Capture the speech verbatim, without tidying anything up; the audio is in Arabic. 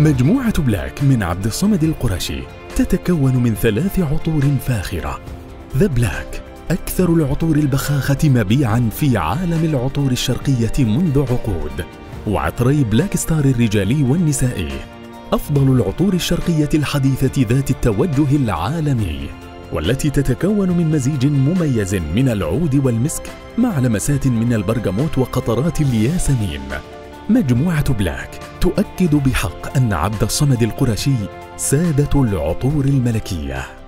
مجموعة بلاك من عبد الصمد القرشي تتكون من ثلاث عطور فاخرة. ذا بلاك أكثر العطور البخاخة مبيعاً في عالم العطور الشرقية منذ عقود، وعطري بلاك ستار الرجالي والنسائي أفضل العطور الشرقية الحديثة ذات التوجه العالمي، والتي تتكون من مزيج مميز من العود والمسك مع لمسات من البرغموت وقطرات الياسمين. مجموعة بلاك تؤكد بحق أن عبد الصمد القرشي سادة العطور الملكية.